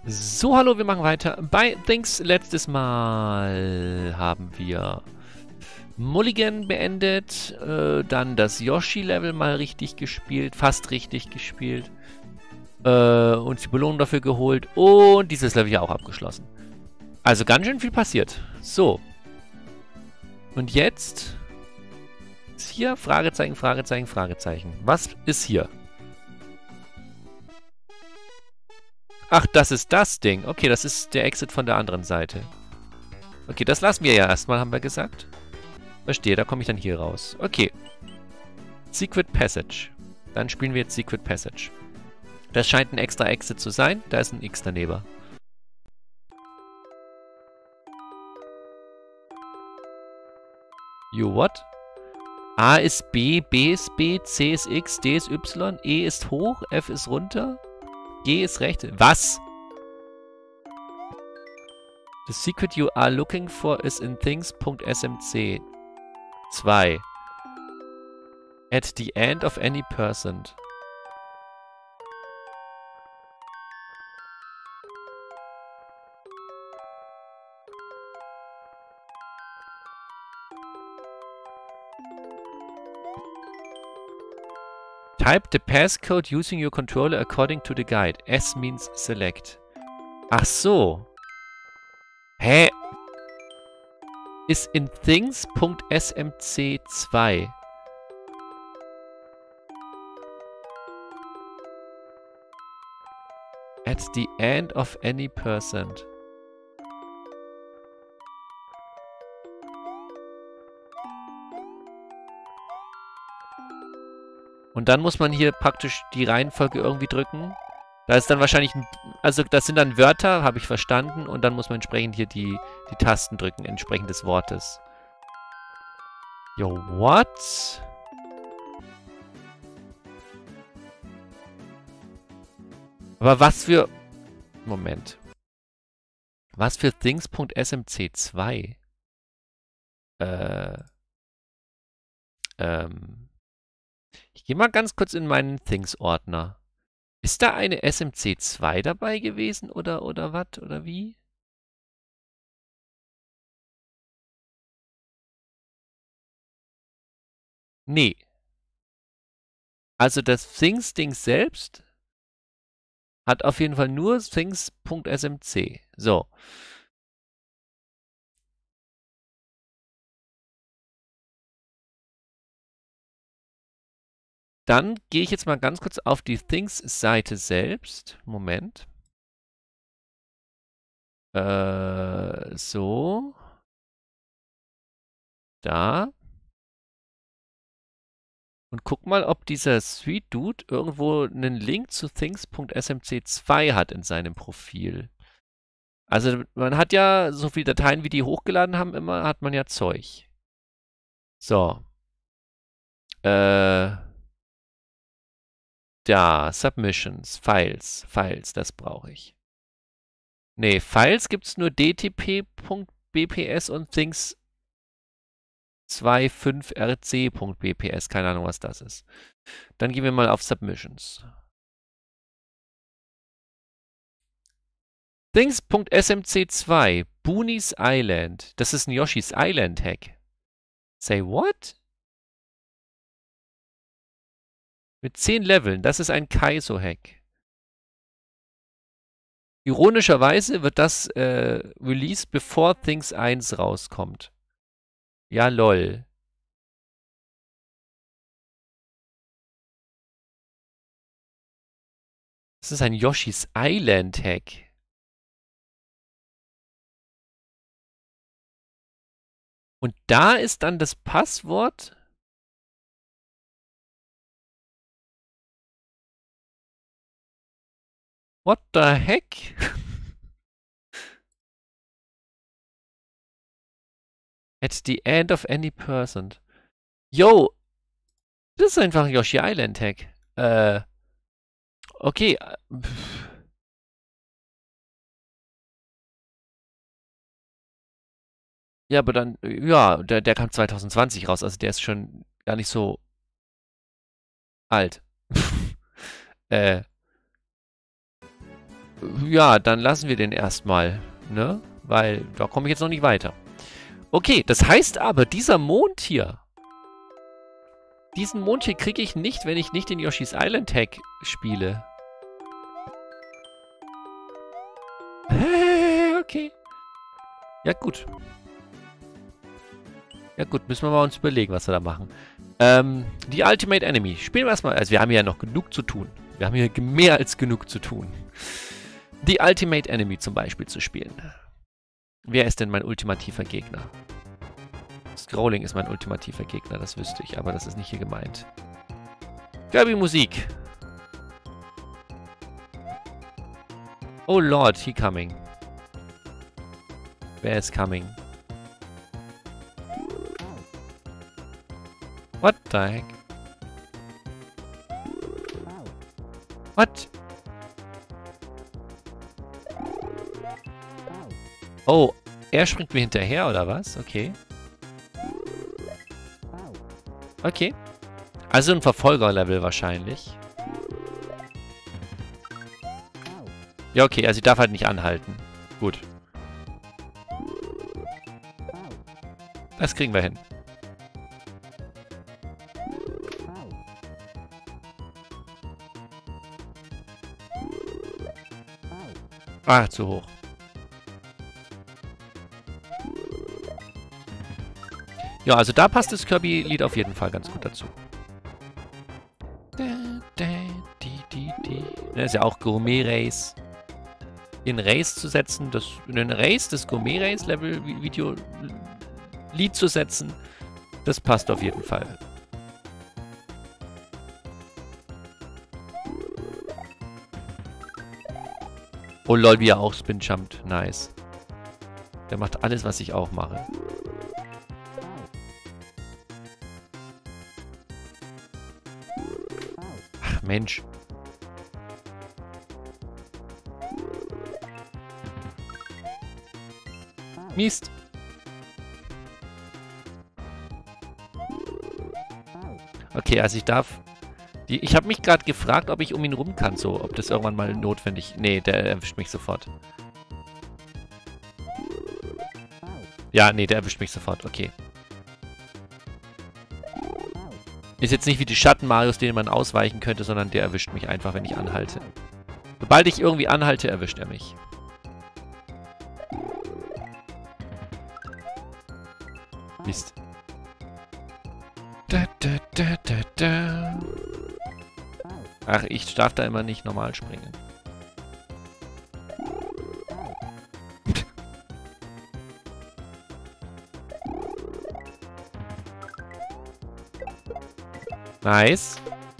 So, hallo, wir machen weiter. Bei Things letztes Mal haben wir Mulligan beendet, dann das Yoshi-Level mal richtig gespielt, fast richtig gespielt, uns die Belohnung dafür geholt und dieses Level ja auch abgeschlossen. Also ganz schön viel passiert. So. Und jetzt ist hier Fragezeichen, Fragezeichen, Fragezeichen. Was ist hier? Ach, das ist das Ding. Okay, das ist der Exit von der anderen Seite. Okay, das lassen wir ja erstmal, haben wir gesagt. Verstehe, da komme ich dann hier raus. Okay. Secret Passage. Dann spielen wir jetzt Secret Passage. Das scheint ein extra Exit zu sein. Da ist ein X daneben. You what? A ist B, B ist B, C ist X, D ist Y, E ist hoch, F ist runter, G ist rechts. Was? The secret you are looking for is in things.smc 2. At the end of any person. Type the passcode using your controller according to the guide. S means select. Ach so. Hä? Ist in things.smc2. At the end of any person. Und dann muss man hier praktisch die Reihenfolge irgendwie drücken. Da ist dann wahrscheinlich ein... Also das sind dann Wörter, habe ich verstanden. Und dann muss man entsprechend hier die Tasten drücken, entsprechend des Wortes. Yo, what? Aber was für... Moment. Was für Things.smc2? Ich gehe mal ganz kurz in meinen Things-Ordner. Ist da eine SMC2 dabei gewesen oder was? Oder wie? Nee. Also das Things-Ding selbst hat auf jeden Fall nur Things.smc. So. Dann gehe ich jetzt mal ganz kurz auf die Things-Seite selbst. Moment. So. Da. Und guck mal, ob dieser Sweet Dude irgendwo einen Link zu things.smc2 hat in seinem Profil. Also man hat ja so viele Dateien, wie die hochgeladen haben, immer hat man ja Zeug. So. Da, Submissions, Files, das brauche ich. Nee, Files gibt es nur dtp.bps und things 25rc.bps. Keine Ahnung, was das ist. Dann gehen wir mal auf Submissions. Things.smc2, Boonies Island. Das ist ein Yoshi's Island Hack. Say what? Mit 10 Leveln. Das ist ein Kaizo-Hack. Ironischerweise wird das released, bevor Things 1 rauskommt. Ja, lol. Das ist ein Yoshi's Island Hack. Und da ist dann das Passwort. What the heck? At the end of any person. Yo! Das ist einfach ein Yoshi Island Hack. Okay. Ja, aber dann, ja, der kam 2020 raus, also der ist schon gar nicht so alt. Ja, dann lassen wir den erstmal, ne? Weil da komme ich jetzt noch nicht weiter. Okay, das heißt aber, dieser Mond hier... Diesen Mond hier kriege ich nicht, wenn ich nicht den Yoshi's Island Hack spiele. Okay. Ja, gut. Ja, gut. Müssen wir mal uns überlegen, was wir da machen. Die Ultimate Enemy. Spielen wir erstmal. Also, wir haben ja noch genug zu tun. Wir haben hier mehr als genug zu tun. Die Ultimate Enemy zum Beispiel zu spielen. Wer ist denn mein ultimativer Gegner? Scrolling ist mein ultimativer Gegner, das wüsste ich, aber das ist nicht hier gemeint. Kirby-Musik. Oh Lord, he coming. Wer ist coming? What the heck? What? Oh, er springt mir hinterher, oder was? Okay. Okay. Also ein Verfolgerlevel wahrscheinlich. Ja, okay, also sie darf halt nicht anhalten. Gut. Das kriegen wir hin. Ah, zu hoch. Ja, also da passt das Kirby-Lied auf jeden Fall ganz gut dazu. Das ist ja auch Gourmet-Race. In Race zu setzen, in den Race das Gourmet-Race-Level-Video-Lied zu setzen, das passt auf jeden Fall. Oh lol, wie er auch spin-jumpt. Nice. Der macht alles, was ich auch mache. Ach, Mensch. Mist. Okay, also ich darf... Ich habe mich gerade gefragt, ob ich um ihn rum kann, so. Ob das irgendwann mal notwendig... Nee, der erwischt mich sofort. Ja, nee, der erwischt mich sofort. Okay. Ist jetzt nicht wie die Schatten-Marios, denen man ausweichen könnte, sondern der erwischt mich einfach, wenn ich anhalte. Sobald ich irgendwie anhalte, erwischt er mich. Mist. Ach, ich darf da immer nicht normal springen. Nice.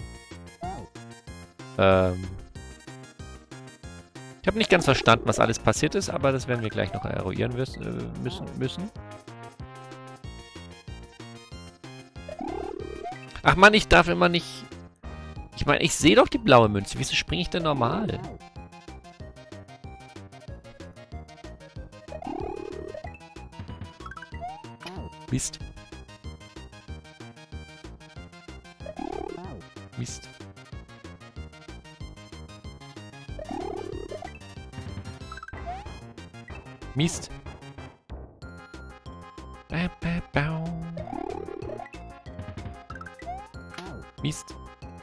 Ich habe nicht ganz verstanden, was alles passiert ist, aber das werden wir gleich noch eruieren müssen. Ach man, ich darf immer nicht... Ich meine, ich sehe doch die blaue Münze. Wieso springe ich denn normal? Mist. Mist. Mist. Mist.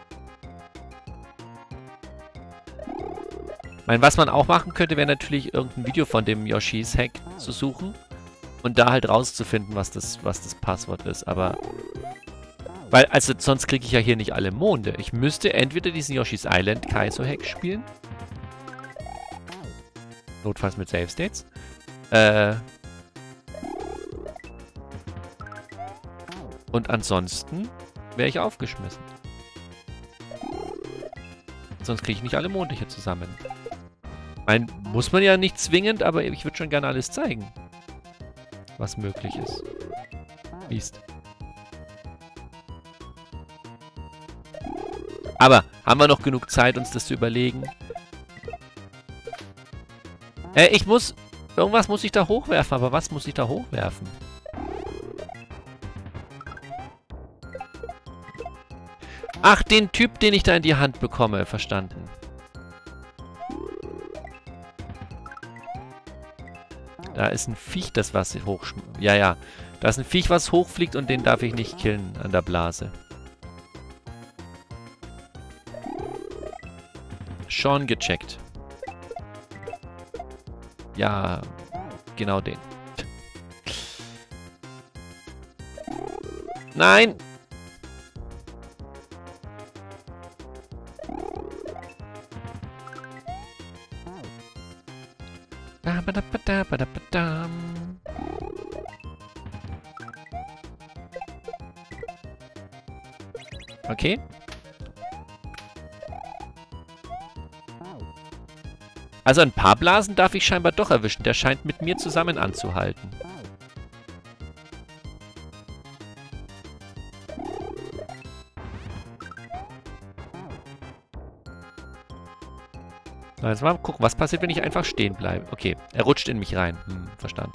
Ich meine, was man auch machen könnte, wäre natürlich irgendein Video von dem Yoshi's Hack zu suchen und da halt rauszufinden, was das Passwort ist, aber... Weil, also sonst kriege ich ja hier nicht alle Monde. Ich müsste entweder diesen Yoshi's Island Kaizo Hack spielen. Notfalls mit Save States. Und ansonsten wäre ich aufgeschmissen. Sonst kriege ich nicht alle Monde hier zusammen. Muss man ja nicht zwingend, aber ich würde schon gerne alles zeigen. Was möglich ist. Mist. Aber haben wir noch genug Zeit, uns das zu überlegen? Irgendwas muss ich da hochwerfen, aber was muss ich da hochwerfen? Ach, den Typ, den ich da in die Hand bekomme. Verstanden. Da ist ein Viech, das was hoch... Ja, ja. Da ist ein Viech, was hochfliegt und den darf ich nicht killen an der Blase. Schon gecheckt. Ja, genau den. Nein! Okay. Also ein paar Blasen darf ich scheinbar doch erwischen. Der scheint mit mir zusammen anzuhalten. So, jetzt mal gucken, was passiert, wenn ich einfach stehen bleibe. Okay, er rutscht in mich rein. Verstanden.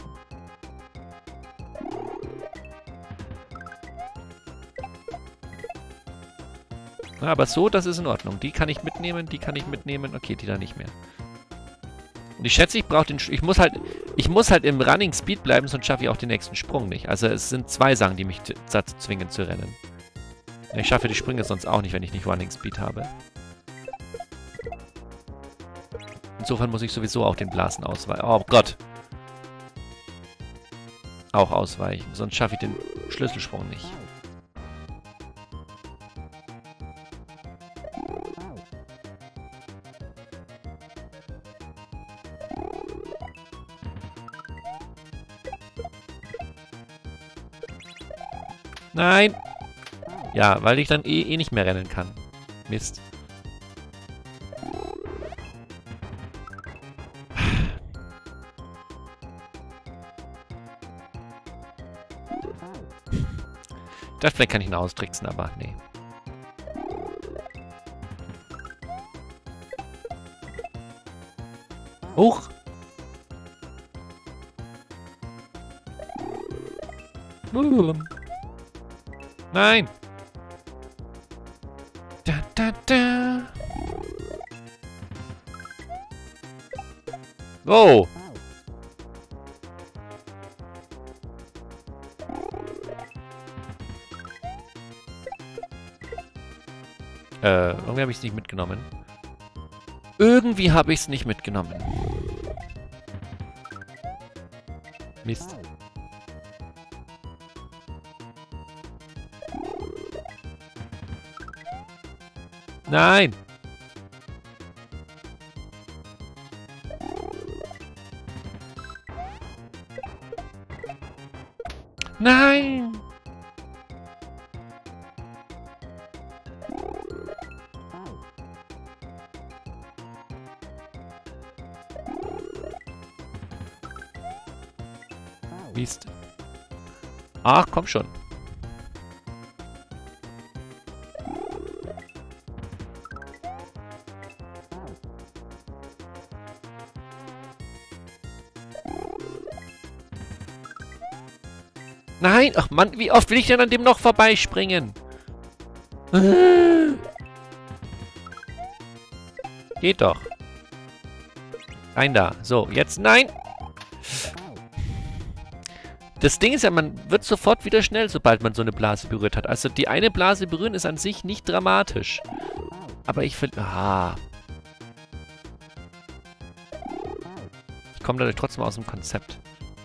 Na, aber so, das ist in Ordnung. Die kann ich mitnehmen, die kann ich mitnehmen. Okay, die da nicht mehr. Und ich schätze, ich brauche den... Ich muss halt im Running Speed bleiben, sonst schaffe ich auch den nächsten Sprung nicht. Also es sind zwei Sachen, die mich dazu zwingen zu rennen. Ich schaffe die Sprünge sonst auch nicht, wenn ich nicht Running Speed habe. Insofern muss ich sowieso auch den Blasen ausweichen. Oh Gott. Auch ausweichen, sonst schaffe ich den Schlüsselsprung nicht. Nein! Ja, weil ich dann eh nicht mehr rennen kann. Mist. Das vielleicht kann ich ihn austricksen, aber nee. Huch! Nein! Da, da, da! Oh! Irgendwie habe ich es nicht mitgenommen. Irgendwie habe ich es nicht mitgenommen. Mist. Nein! Nein! Mist. Ach, komm schon. Nein! Ach Mann, wie oft will ich denn an dem noch vorbeispringen? Geht doch. Rein da. So, jetzt nein! Das Ding ist ja, man wird sofort wieder schnell, sobald man so eine Blase berührt hat. Also die eine Blase berühren ist an sich nicht dramatisch. Aber ich finde... Ah. Ich komme dadurch trotzdem aus dem Konzept.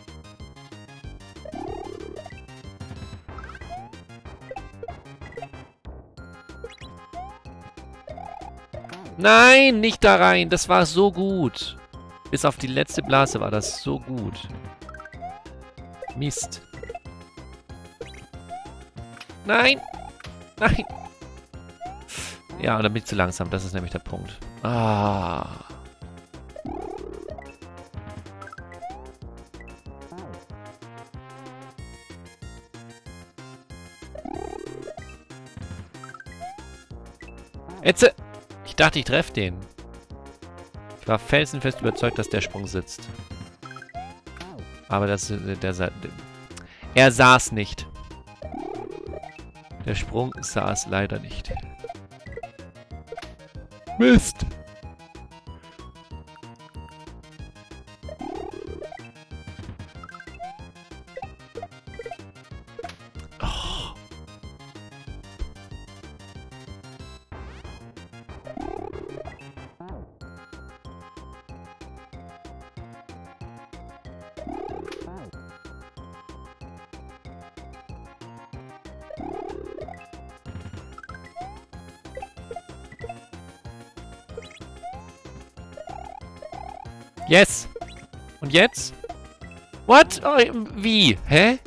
Nein, nicht da rein. Das war so gut. Bis auf die letzte Blase war das so gut. Mist. Nein! Nein! Ja, und dann bin ich zu langsam. Das ist nämlich der Punkt. Ah. Jetzt! Ich dachte, ich treffe den. Ich war felsenfest überzeugt, dass der Sprung sitzt. Aber er saß nicht. Der Sprung saß leider nicht. Mist! Yes! Und jetzt? What? Oh, wie? Hä?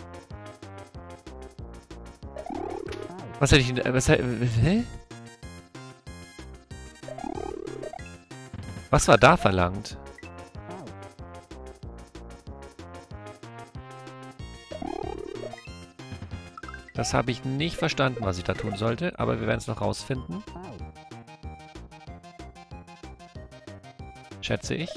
Was hätte ich denn... Hä? Was war da verlangt? Das habe ich nicht verstanden, was ich da tun sollte, aber wir werden es noch rausfinden. Schätze ich.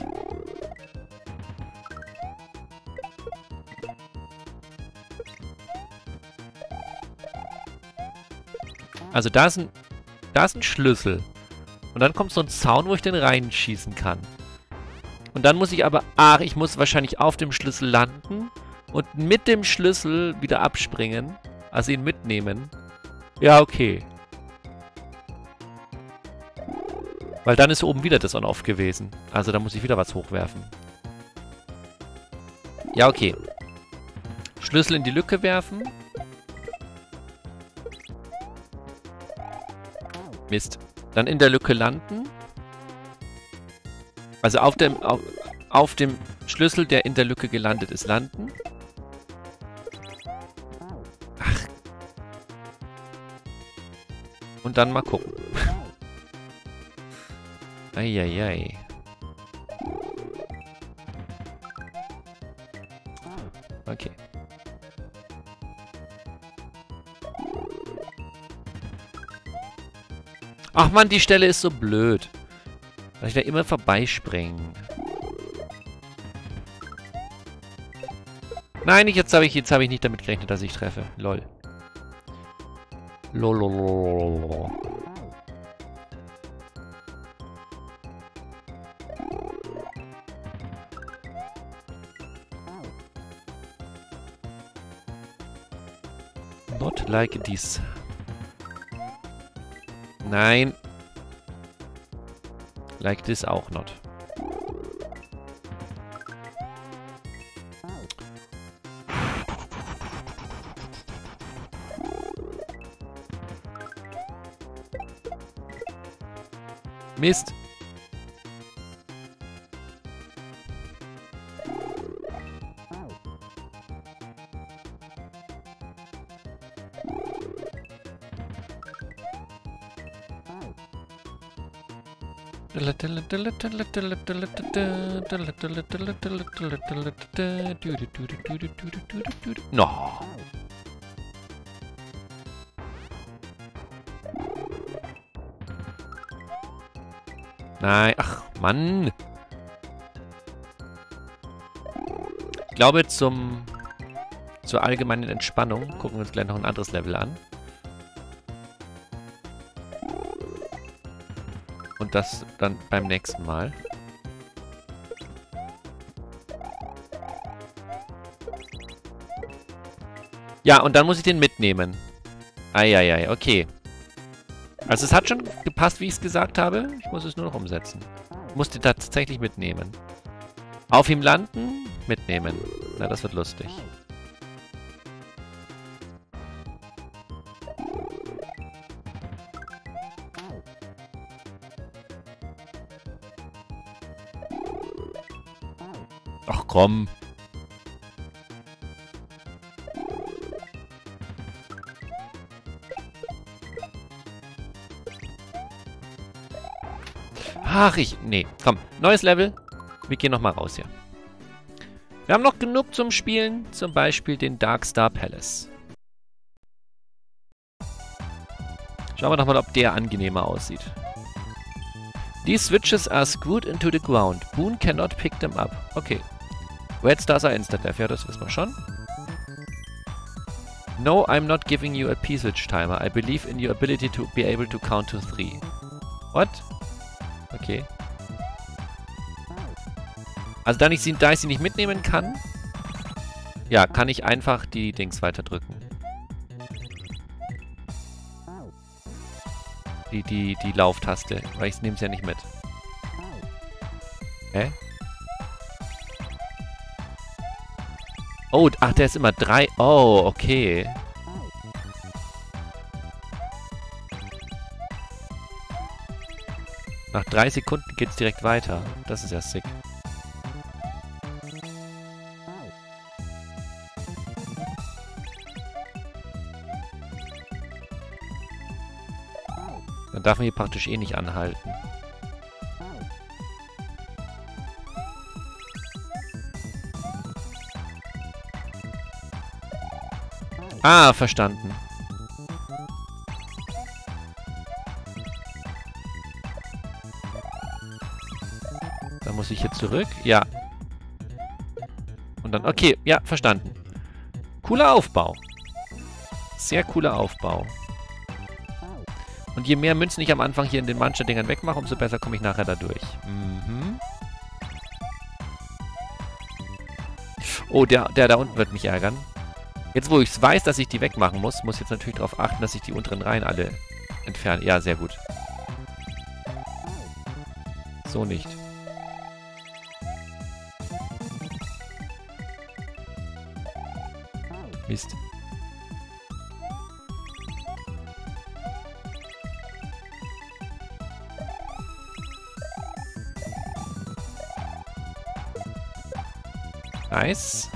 Also da ist ein Schlüssel. Und dann kommt so ein Zaun, wo ich den reinschießen kann. Und dann muss ich aber... Ach, ich muss wahrscheinlich auf dem Schlüssel landen und mit dem Schlüssel wieder abspringen. Also ihn mitnehmen. Ja, okay. Weil dann ist oben wieder das On-Off gewesen. Also da muss ich wieder was hochwerfen. Ja, okay. Schlüssel in die Lücke werfen. Mist. Dann in der Lücke landen. Also auf dem Schlüssel, der in der Lücke gelandet ist, landen. Ach. Und dann mal gucken. Eieiei. Okay. Ach man, die Stelle ist so blöd. Dass ich da immer vorbeispringen. Nein, jetzt habe ich nicht damit gerechnet, dass ich treffe. Lol. Lololololol. Not like this. Nein. Like this auch not. Mist. No. Nein, ach Mann. Ich glaube zur allgemeinen Entspannung gucken wir uns gleich noch ein anderes Level an. Und das dann beim nächsten Mal. Ja, und dann muss ich den mitnehmen. Eieiei, okay. Also es hat schon gepasst, wie ich es gesagt habe. Ich muss es nur noch umsetzen. Ich muss den tatsächlich mitnehmen. Auf ihm landen, mitnehmen. Na, das wird lustig. Ach komm. Ach, nee, komm. Neues Level. Wir gehen nochmal raus hier. Wir haben noch genug zum Spielen. Zum Beispiel den Darkstar Palace. Schauen wir nochmal, ob der angenehmer aussieht. These switches are screwed into the ground. Boone cannot pick them up. Okay. Red Stars are Insta-Death. Ja, das wissen wir schon. No, I'm not giving you a P-Switch timer. I believe in your ability to be able to count to 3. What? Okay. Also da ich sie nicht mitnehmen kann, ja, kann ich einfach die Dings weiterdrücken. Die Lauftaste, weil ich nehme es ja nicht mit. Hä? Oh, ach, der ist immer 3. Oh, okay. Nach 3 Sekunden geht's direkt weiter. Das ist ja sick. darf man hier praktisch eh nicht anhalten. Ah, verstanden. Da muss ich hier zurück. Ja. Und dann, okay, ja, verstanden. Cooler Aufbau. Sehr cooler Aufbau. Und je mehr Münzen ich am Anfang hier in den Mancha-Dingern wegmache, umso besser komme ich nachher da durch. Mhm. Oh, der da unten wird mich ärgern. Jetzt, wo ich es weiß, dass ich die wegmachen muss, muss ich jetzt natürlich darauf achten, dass ich die unteren Reihen alle entferne. Ja, sehr gut. So nicht. Mist. Nice.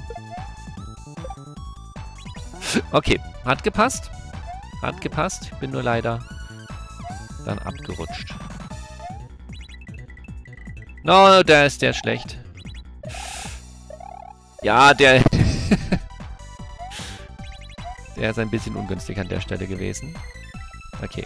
Okay, hat gepasst. Hat gepasst. Ich bin nur leider dann abgerutscht. No, der ist schlecht. Ja, der... der ist ein bisschen ungünstig an der Stelle gewesen. Okay.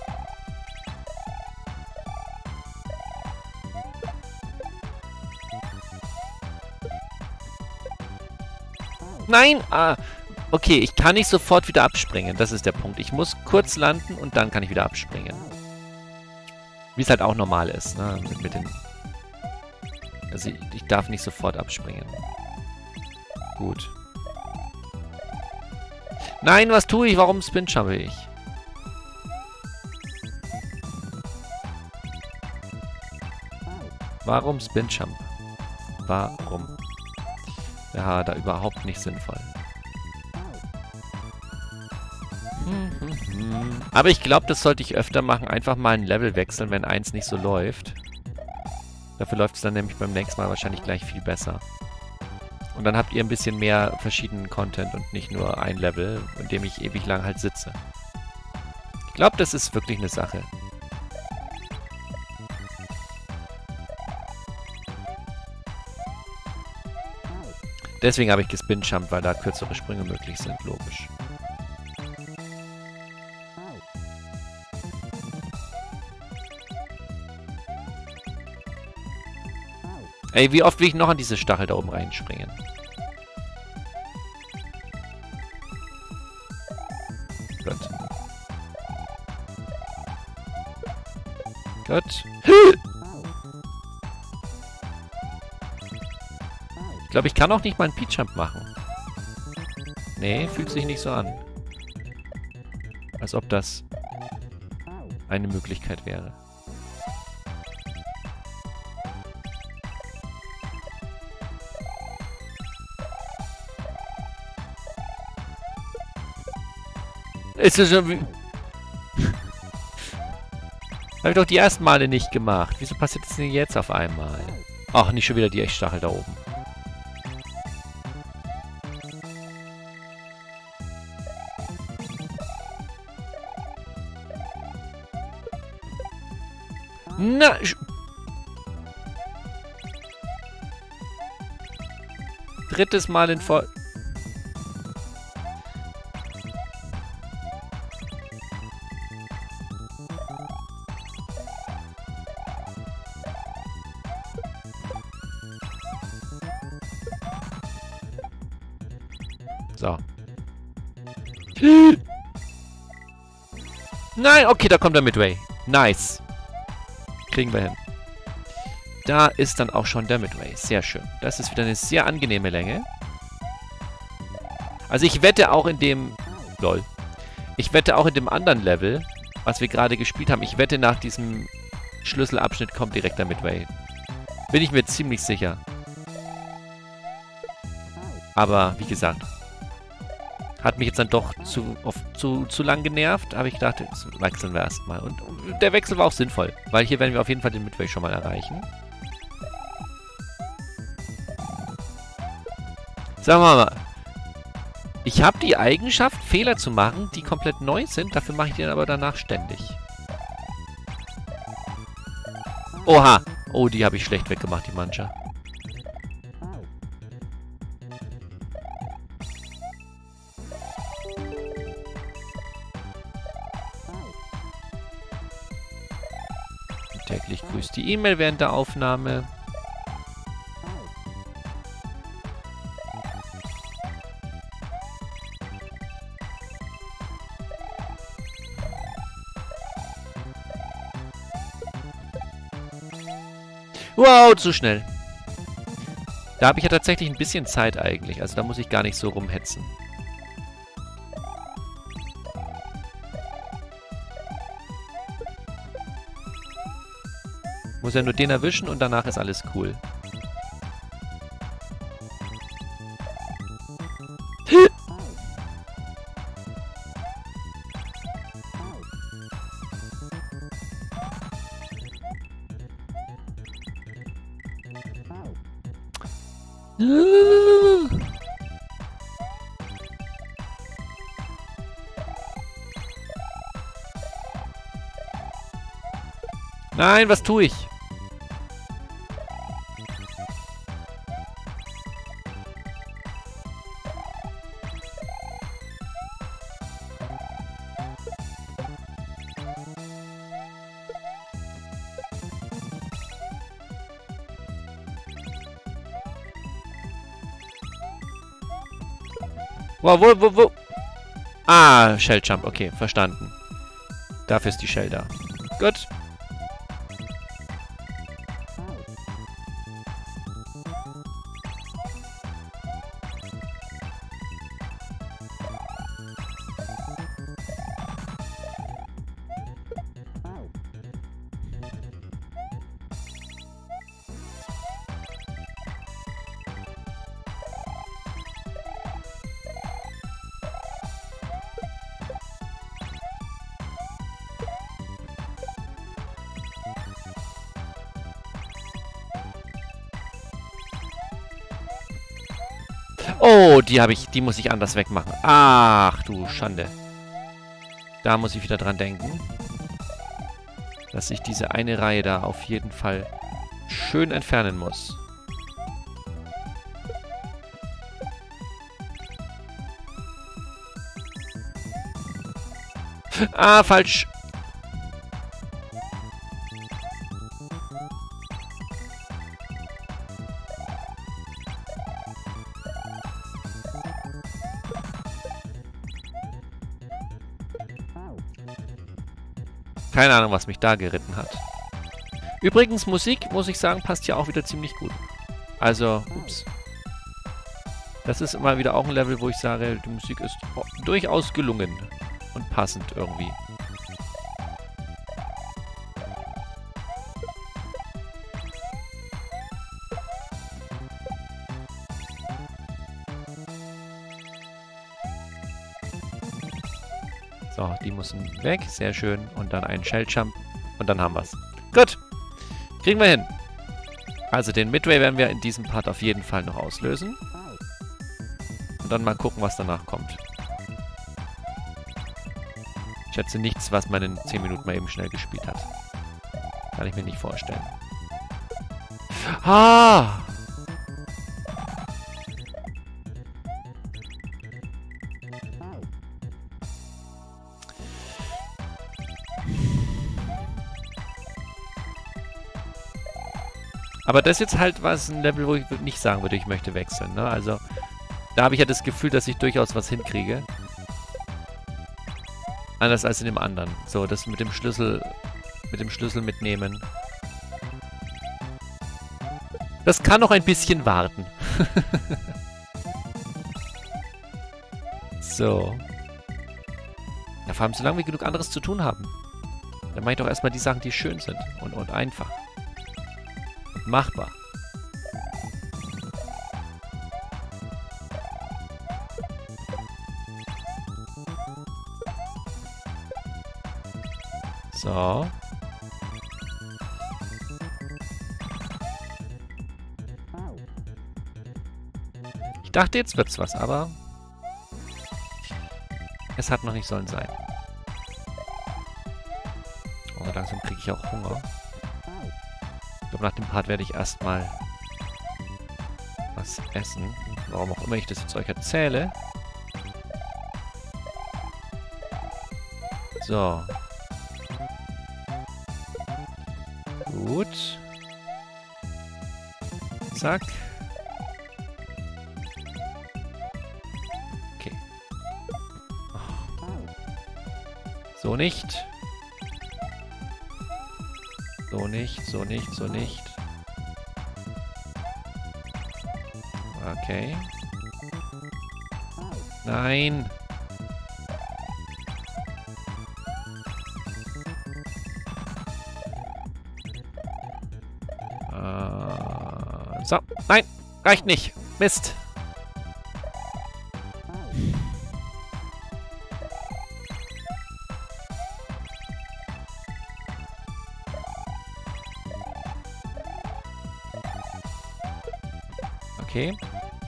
Nein! Ah, okay, ich kann nicht sofort wieder abspringen. Das ist der Punkt. Ich muss kurz landen und dann kann ich wieder abspringen. Wie es halt auch normal ist, ne? Mit den... Also ich darf nicht sofort abspringen. Gut. Nein, was tue ich? Warum spin-jumpe ich? Warum spin-jump? Warum? Ja, da überhaupt nicht sinnvoll. Aber ich glaube, das sollte ich öfter machen. Einfach mal ein Level wechseln, wenn eins nicht so läuft. Dafür läuft es dann nämlich beim nächsten Mal wahrscheinlich gleich viel besser. Und dann habt ihr ein bisschen mehr verschiedenen Content und nicht nur ein Level, in dem ich ewig lang halt sitze. Ich glaube, das ist wirklich eine Sache. Deswegen habe ich gespin-jumpt, weil da kürzere Sprünge möglich sind, logisch. Ey, wie oft will ich noch an diese Stachel da oben reinspringen? Gut. Gut. Ich glaube, ich kann auch nicht mal einen Peach-Jump machen. Nee, fühlt sich nicht so an. Als ob das eine Möglichkeit wäre. Ist das schon wie... Habe ich doch die ersten Male nicht gemacht. Wieso passiert das denn jetzt auf einmal? Ach, nicht schon wieder die Echtstachel da oben. Na... Drittes Mal in Folge... So. Nein, okay, da kommt der Midway. Nice. Kriegen wir hin. Da ist dann auch schon der Midway. Sehr schön. Das ist wieder eine sehr angenehme Länge. Also ich wette auch in dem... Lol. Ich wette auch in dem anderen Level, was wir gerade gespielt haben, ich wette nach diesem Schlüsselabschnitt kommt direkt der Midway. Bin ich mir ziemlich sicher. Aber, wie gesagt... Hat mich jetzt dann doch zu lang genervt, aber ich dachte, jetzt wechseln wir erstmal. Und der Wechsel war auch sinnvoll, weil hier werden wir auf jeden Fall den Midway schon mal erreichen. Sagen wir mal, ich habe die Eigenschaft, Fehler zu machen, die komplett neu sind, dafür mache ich den aber danach ständig. Oha! Oh, die habe ich schlecht weggemacht, die Mancha. Täglich grüßt die E-Mail während der Aufnahme. Wow, zu schnell. Da habe ich ja tatsächlich ein bisschen Zeit eigentlich. Also da muss ich gar nicht so rumhetzen. Muss ja nur den erwischen und danach ist alles cool. Nein, was tue ich? Wow, wo? Ah, Shell Jump, okay, verstanden. Dafür ist die Shell da. Gut. Oh, die muss ich anders wegmachen. Ach, du Schande. Da muss ich wieder dran denken. Dass ich diese eine Reihe da auf jeden Fall schön entfernen muss. Ah, falsch. Keine Ahnung, was mich da geritten hat. Übrigens, Musik, muss ich sagen, passt hier auch wieder ziemlich gut. Also, ups. Das ist immer wieder auch ein Level, wo ich sage, die Musik ist durchaus gelungen und passend irgendwie. So, die müssen weg. Sehr schön. Und dann einen Shell Jump. Und dann haben wir es. Gut. Kriegen wir hin. Also den Midway werden wir in diesem Part auf jeden Fall noch auslösen. Und dann mal gucken, was danach kommt. Ich schätze nichts, was man in 10 Minuten mal eben schnell gespielt hat. Kann ich mir nicht vorstellen. Ah! Aber das ist jetzt halt ein Level, wo ich nicht sagen würde, ich möchte wechseln. Ne? Also, da habe ich ja das Gefühl, dass ich durchaus was hinkriege. Anders als in dem anderen. So, das mit dem Schlüssel mitnehmen. Das kann noch ein bisschen warten. So. Ja, vor allem, solange wir genug anderes zu tun haben. Dann mache ich doch erstmal die Sachen, die schön sind und einfach. Machbar. So. Ich dachte, jetzt wird's was, aber es hat noch nicht sollen sein. Oh, langsam kriege ich auch Hunger. glaube, nach dem Part werde ich erstmal was essen. Warum auch immer ich das jetzt euch erzähle. So. Gut. Zack. Okay. Oh. So nicht. So nicht, so nicht, so nicht. Okay. Nein. So. Nein. Reicht nicht. Mist. Okay.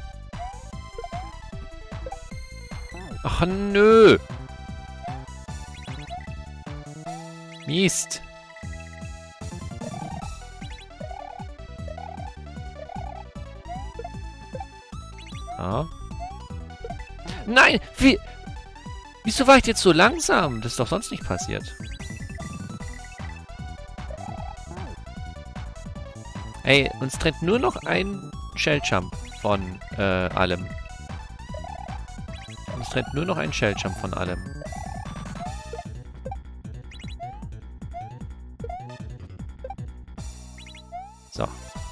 Ach, nö. Mist. Ah. Nein! Wieso war ich jetzt so langsam? Das ist doch sonst nicht passiert. Ey, uns trennt nur noch ein Shelljump von allem. Uns trennt nur noch ein Shelljump von allem. So.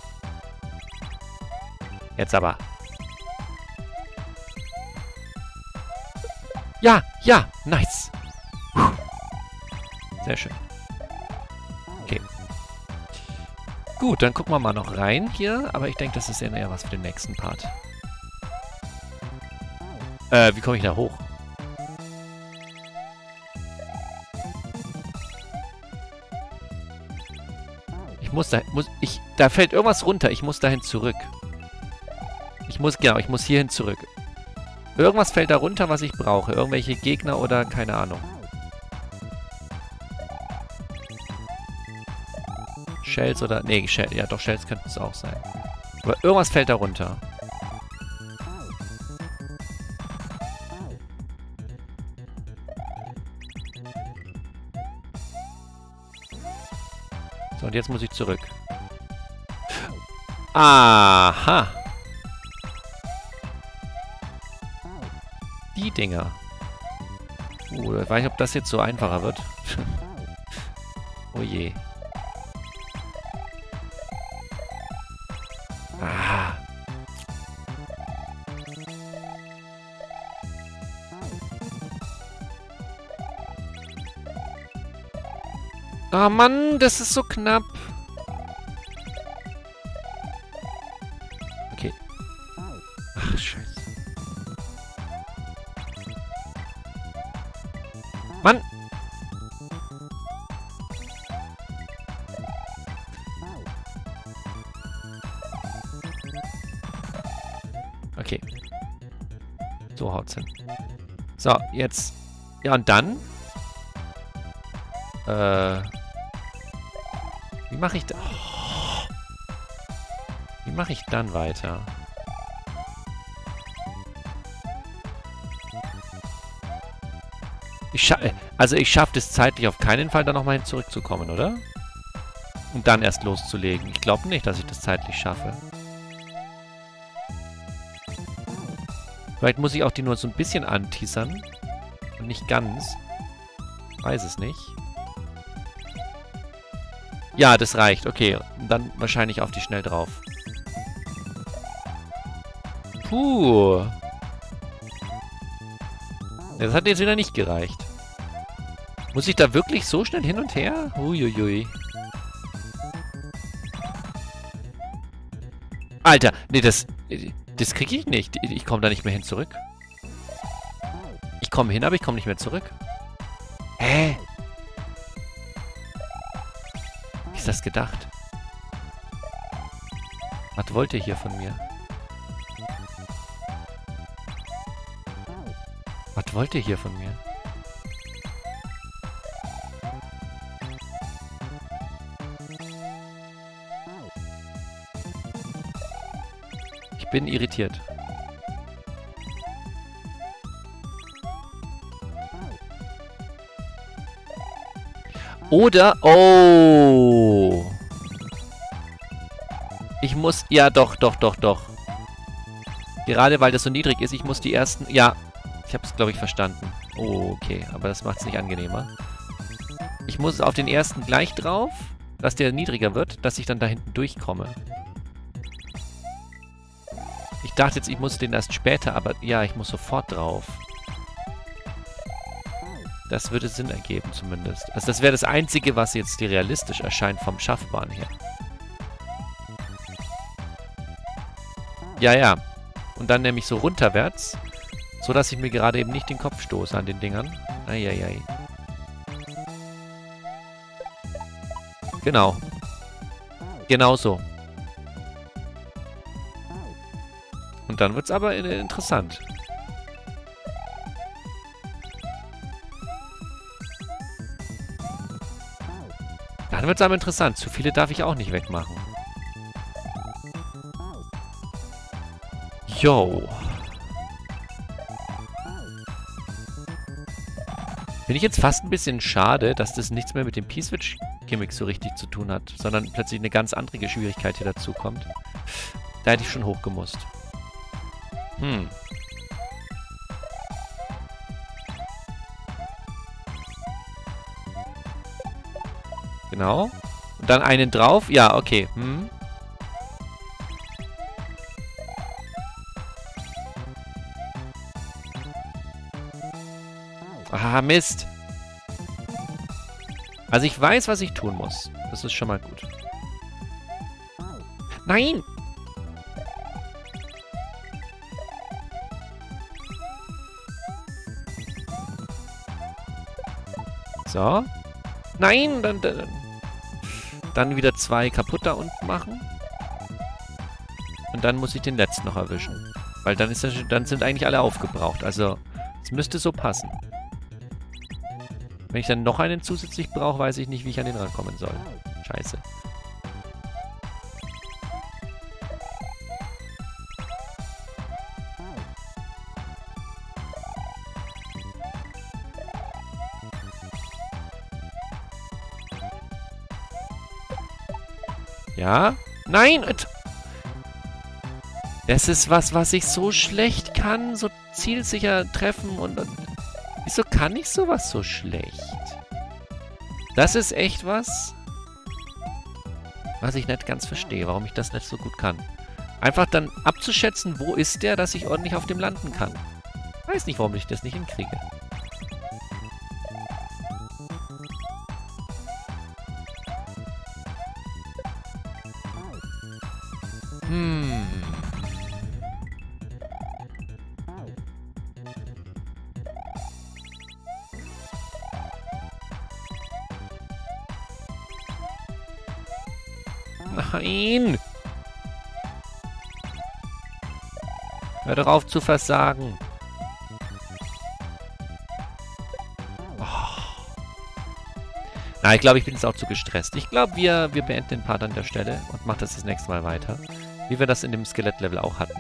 Jetzt aber. Ja, ja, nice. Puh. Sehr schön. Okay. Gut, dann gucken wir mal noch rein hier. Aber ich denke, das ist eher was für den nächsten Part. Wie komme ich da hoch? Da fällt irgendwas runter. Ich muss dahin zurück. Ich muss hierhin zurück. Irgendwas fällt da runter, was ich brauche. Irgendwelche Gegner oder keine Ahnung. Shells oder... Nee, ja doch, Shells könnten es auch sein. Aber irgendwas fällt da runter. So, und jetzt muss ich zurück. Aha! Die Dinger. Ich weiß nicht, ob das jetzt so einfacher wird. Oh je. Ah. Ah, Mann, das ist so knapp. Okay. Ach, scheiße. Mann! Okay. So haut's hin. So, jetzt. Ja, und dann? Wie mache ich da... Oh. Wie mache ich dann weiter? Also ich schaffe es zeitlich auf keinen Fall, da nochmal hin zurückzukommen, oder? Und dann erst loszulegen. Ich glaube nicht, dass ich das zeitlich schaffe. Vielleicht muss ich auch die nur so ein bisschen anteasern. Und nicht ganz. Weiß es nicht. Ja, das reicht. Okay, und dann wahrscheinlich auf die schnell drauf. Puh. Das hat jetzt wieder nicht gereicht. Muss ich da wirklich so schnell hin und her? Uiuiui. Alter, nee, das kriege ich nicht. Ich komme da nicht mehr hin zurück. Ich komme hin, aber ich komme nicht mehr zurück. Hä? Wie ist das gedacht? Was wollt ihr hier von mir? Was wollt ihr hier von mir? Ich bin irritiert. Oder... Oh! Ich muss... Ja, doch. Gerade weil das so niedrig ist, ich muss die ersten... Ja, ich habe es, glaube ich, verstanden. Oh, okay. Aber das macht es nicht angenehmer. Ich muss auf den ersten gleich drauf, dass der niedriger wird, dass ich dann da hinten durchkomme. Ich dachte jetzt, ich muss den erst später, aber ja, ich muss sofort drauf. Das würde Sinn ergeben zumindest. Also das wäre das Einzige, was jetzt dir realistisch erscheint vom Schaffbaren her. Ja. Und dann nämlich so runterwärts, so dass ich mir gerade eben nicht den Kopf stoße an den Dingern. Eieiei. Genau. Genau so. Und dann wird es aber interessant. Dann wird es aber interessant. Zu viele darf ich auch nicht wegmachen. Yo. Finde ich jetzt fast ein bisschen schade, dass das nichts mehr mit dem P-Switch-Gimmick so richtig zu tun hat, sondern plötzlich eine ganz andere Schwierigkeit hier dazu kommt. Da hätte ich schon hochgemusst. Genau. Und dann einen drauf. Ja, okay. Ah, Mist. Also ich weiß, was ich tun muss. Das ist schon mal gut. Nein! So. Nein! Dann wieder 2 kaputt da unten machen. Und dann muss ich den letzten noch erwischen. Weil dann sind eigentlich alle aufgebraucht. Also, es müsste so passen. Wenn ich dann noch einen zusätzlich brauche, weiß ich nicht, wie ich an den rankommen soll. Scheiße. Ja? Nein! Das ist was ich so schlecht kann. So zielsicher treffen und wieso kann ich sowas so schlecht? Das ist echt was ich nicht ganz verstehe, warum ich das nicht so gut kann. Einfach dann abzuschätzen, wo ist der, dass ich ordentlich auf dem landen kann. Weiß nicht, warum ich das nicht hinkriege. Nein! Hör doch auf zu versagen. Oh. Na, ich glaube, ich bin jetzt auch zu gestresst. Ich glaube, wir beenden den Part an der Stelle und machen das nächste Mal weiter. Wie wir das in dem Skelett-Level auch hatten.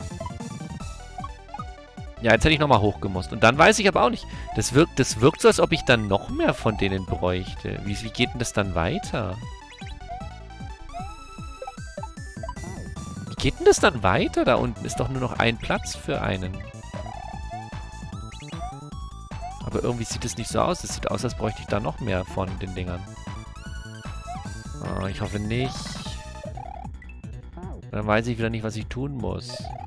Ja, jetzt hätte ich nochmal hochgemusst. Und dann weiß ich aber auch nicht. Das wirkt so, als ob ich dann noch mehr von denen bräuchte. Wie geht denn das dann weiter? Wie geht denn das dann weiter? Da unten ist doch nur noch ein Platz für einen. Aber irgendwie sieht es nicht so aus. Es sieht aus, als bräuchte ich da noch mehr von den Dingern. Oh, ich hoffe nicht. Dann weiß ich wieder nicht, was ich tun muss.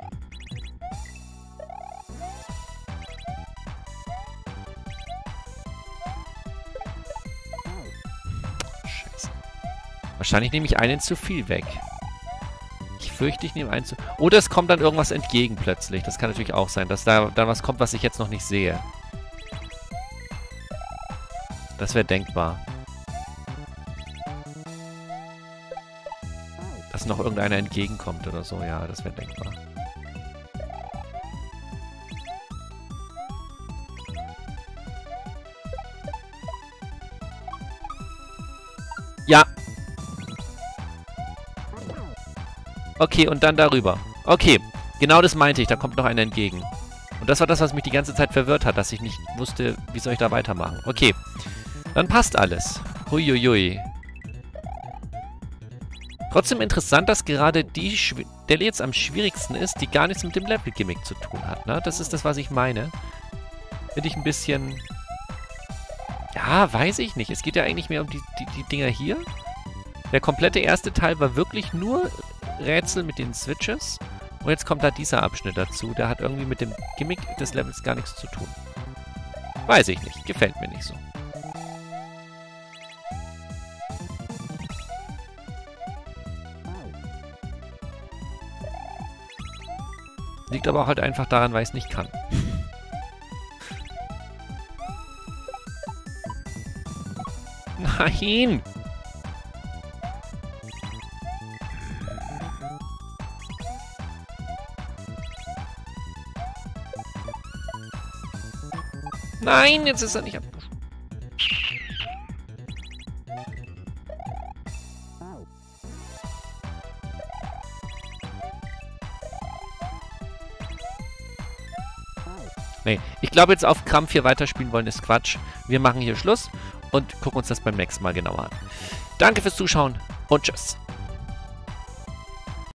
Scheiße. Wahrscheinlich nehme ich einen zu viel weg. Ich fürchte, ich nehme einen zu... Oder es kommt dann irgendwas entgegen plötzlich. Das kann natürlich auch sein, dass da dann was kommt, was ich jetzt noch nicht sehe. Das wäre denkbar. Dass noch irgendeiner entgegenkommt oder so. Ja, das wäre denkbar. Ja. Okay, und dann darüber. Okay, genau das meinte ich. Da kommt noch einer entgegen. Und das war das, was mich die ganze Zeit verwirrt hat, dass ich nicht wusste, wie soll ich da weitermachen. Okay, dann passt alles. Huiuiui. Trotzdem interessant, dass gerade die Stelle jetzt am schwierigsten ist, die gar nichts mit dem Level-Gimmick zu tun hat, ne? Das ist das, was ich meine. Finde ich ein bisschen... Ja, weiß ich nicht. Es geht ja eigentlich mehr um die Dinger hier. Der komplette erste Teil war wirklich nur Rätsel mit den Switches. Und jetzt kommt da dieser Abschnitt dazu. Der hat irgendwie mit dem Gimmick des Levels gar nichts zu tun. Weiß ich nicht. Gefällt mir nicht so. Liegt aber auch halt einfach daran, weil ich es nicht kann. Nein! Nein, jetzt ist er nicht abgeschlossen. Nee, ich glaube jetzt auf Krampf hier weiterspielen wollen ist Quatsch. Wir machen hier Schluss und gucken uns das beim nächsten Mal genauer an. Danke fürs Zuschauen und tschüss.